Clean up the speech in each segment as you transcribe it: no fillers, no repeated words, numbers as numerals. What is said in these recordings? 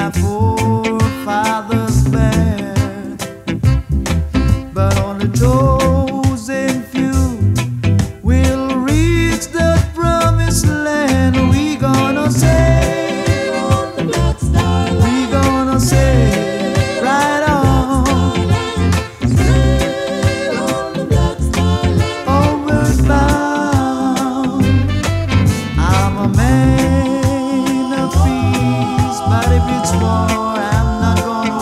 our forefathers bear, but only chosen few will reach the promised land. We gonna sail on the Black Star Line. We gonna sail right on. Sail on the Black Star Line. Homeward bound. I'm a man of peace, but if it's war, I'm not gonna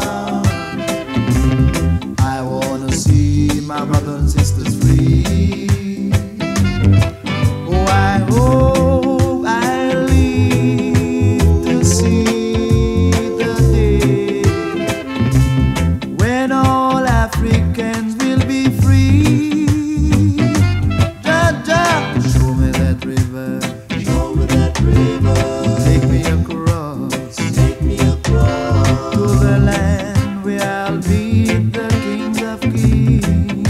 run. I wanna see my brothers and sisters free. Oh, I hope I live to see the day when all Africans will be free. Jah, show me that river. Show me that river. Take me across. Take me across to the land where I'll meet the kings of kings.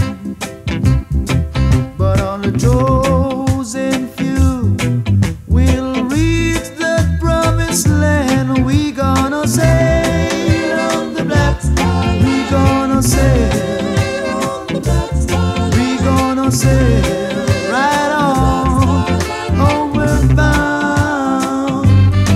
But only chosen few will reach the promised land. We gonna sail on the Black Star Line. We gonna sail on the Black Star Line. We gonna sail right on, homeward bound.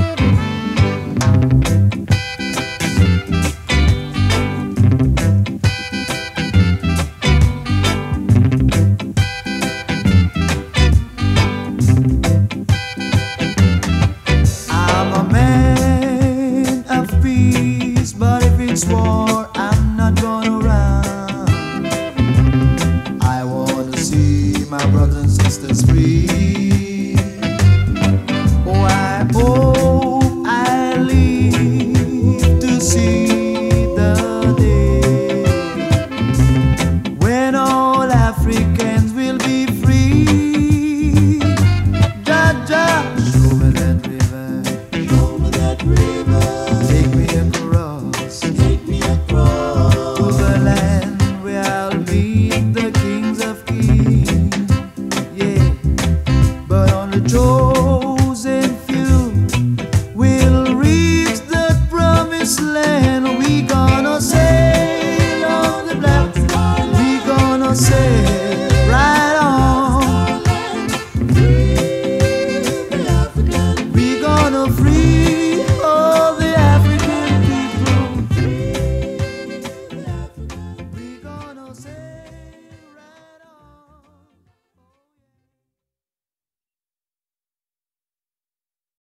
I'm a man of peace, but if it's war, I'm not gonna run. I wanna see my brothers and sisters free. Oh, I hope I live to see the day when all Africans will be free. Jah, show me that river. Show me that river. Take me across. Take me across to the land where I'll meet the kings of kings. Yeah, but only chosen few will reach the promised land. We gonna sail on the Black Star Line. We gonna sail